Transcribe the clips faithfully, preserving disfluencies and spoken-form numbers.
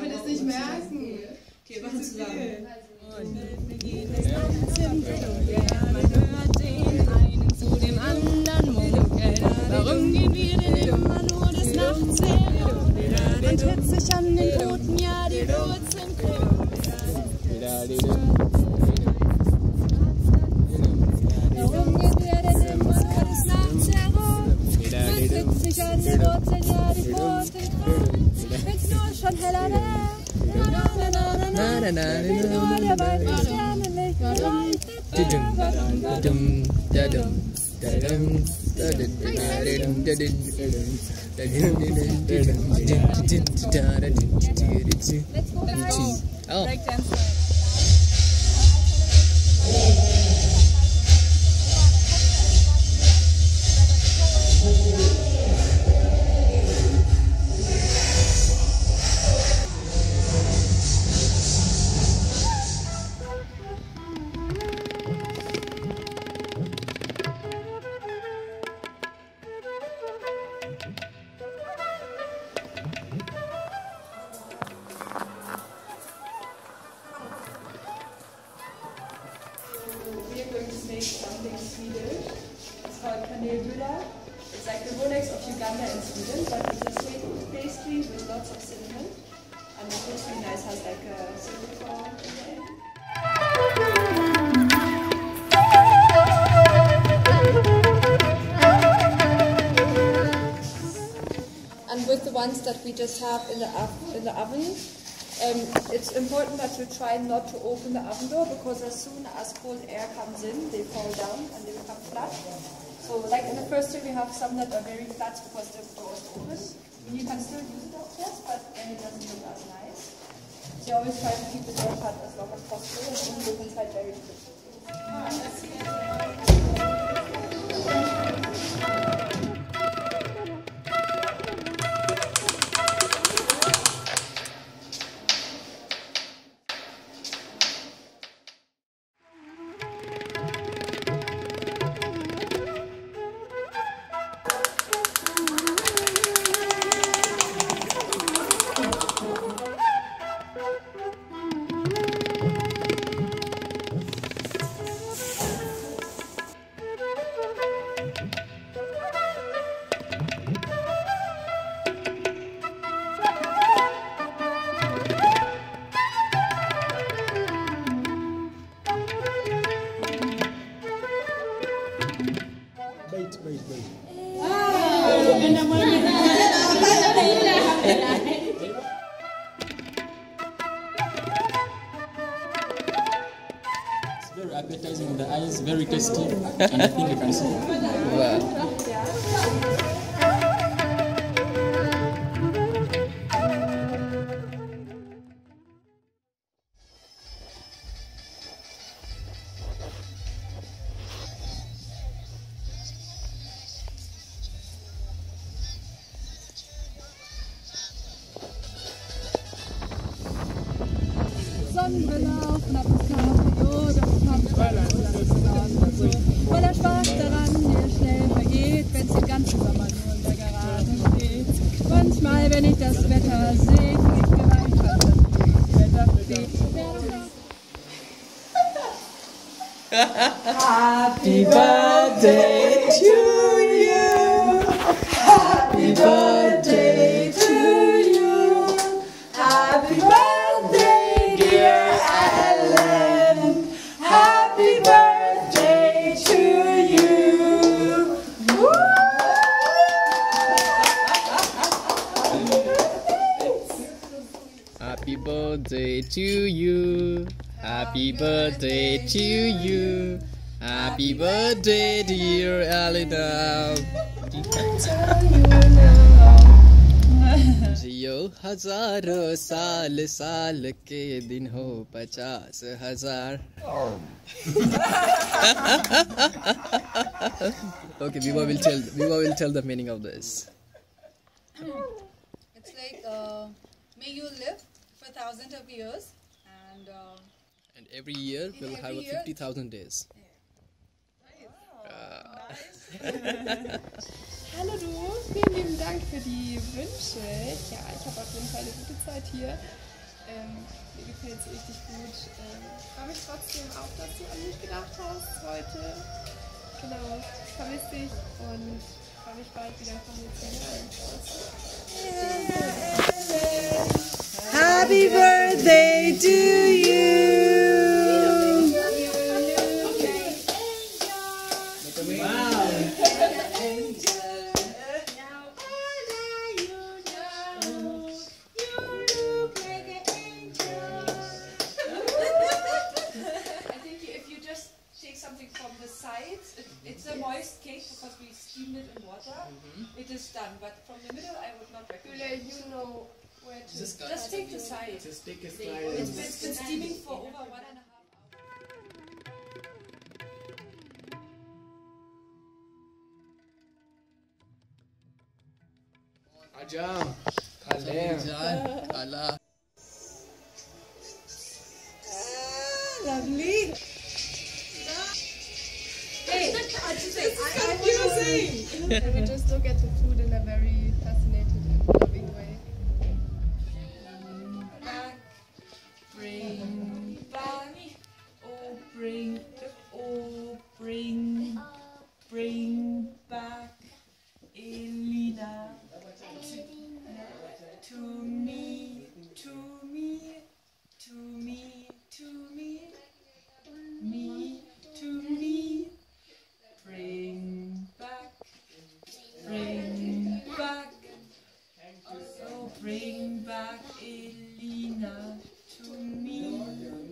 mir das nicht merken. Okay, machen zusammen. Wir gehen des Nachts im Dunkeln, man hört den einen zu dem anderen munkeln. Warum gehen wir denn immer nur des Nachts her? Man tritt sich an den Pfoten, ja die Wurzeln krümmen. Warum gehen wir denn immer nur des Nachts herum? Man tritt sich an den Wurzeln, ja die Pfoten krümmen. Wenn's nur schon heller wäre. Na na na na na na na nur der Wald mit Sternenlicht leuchtet. Oh. Something Swedish. It's called Kanelbulla. It's like the Rolex of Uganda and Sweden, but it's a sweet pastry with lots of cinnamon. And the pastry nice has like a silicone in the end. And with the ones that we just have in the in the oven, Um, it's important that you try not to open the oven door, because as soon as cold air comes in, they fall down and they become flat. So like in the first two, we have some that are very flat because the door is open. You can still use it of course, but then it doesn't look as nice. So you always try to keep the door shut as long as possible and then look inside very quickly. Wait, wait, wait. It's very appetizing in the eyes, very tasty, and I think you can see. Wow. Sonnenbrille auf, knappes Cabrio, das kommt so. Voller Spaß daran, der schnell vergeht, wenn's den ganzen Sommer nur in der Garage steht. Manchmal, wenn ich das Wetter sehe, kann ich mir einfach das Wetter steht. Happy birthday to you. Happy birthday to you. Happy birthday, dear Ellen. Happy birthday to you. Happy birthday to you. Happy birthday to you. Happy birthday, dear Elena. जियो हजारों साल साल के दिन हो पचास हजार. Okay, Viva will tell. Viva will tell the meaning of this. It's like uh, may you live for thousands of years, and uh, and every year we'll have a fifty thousand days. Hallo du, vielen lieben Dank für die Wünsche. Ja, ich habe auf jeden Fall eine gute Zeit hier. Ähm, mir gefällt es richtig gut. Ähm, freue mich trotzdem auch, dass du an mich gedacht hast heute. Genau, vermisst dich und freue mich bald wieder von dir zu hören. Happy birthday to you. Something from the sides. It, it's a moist cake because we steamed it in water. Mm-hmm. It is done, but from the middle I would not recommend. You know where to Just, just take the side. just take a It's, slide. it's been steaming for over one and a half hours. Ajam, Kalem, Allah. Lovely. Hey, I just say, I, confusing. And we just look at the food in a very fascinated and loving way. Back, bring back, oh bring, oh bring, bring back Elina to, to me, to me, to me, to me, me, to me. Bring back, bring back, oh bring back Elina to me.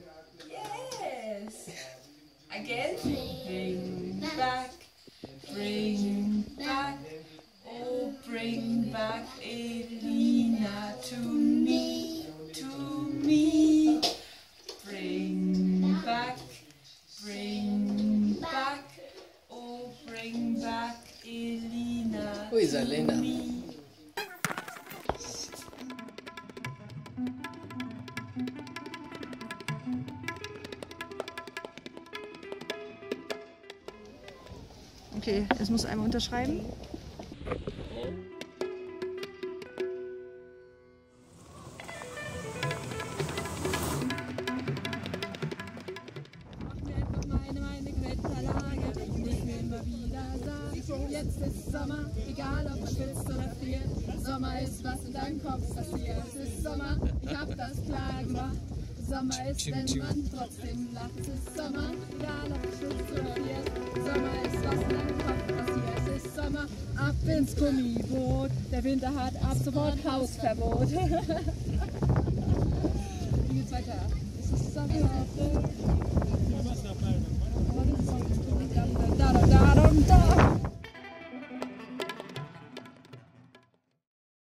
Yes. Again. Bring back, bring back, oh bring back Elina to me, to me. Bring back, bring back. Oh, bring back Elina. Who is Elena? Okay, es muss einmal unterschreiben. Jetzt ist Sommer, egal ob man schwitzt oder friert. Sommer ist, was in deinem Kopf passiert. Es ist Sommer, ich hab das klar gemacht. Sommer ist, wenn man trotzdem lacht. Es ist Sommer, egal ob man schwitzt oder friert. Sommer ist, was in deinem Kopf passiert. Es ist Sommer, ab ins Gummiboot. Der Winter hat ab sofort Hausverbot. Wie geht's weiter? Es ist Sommer.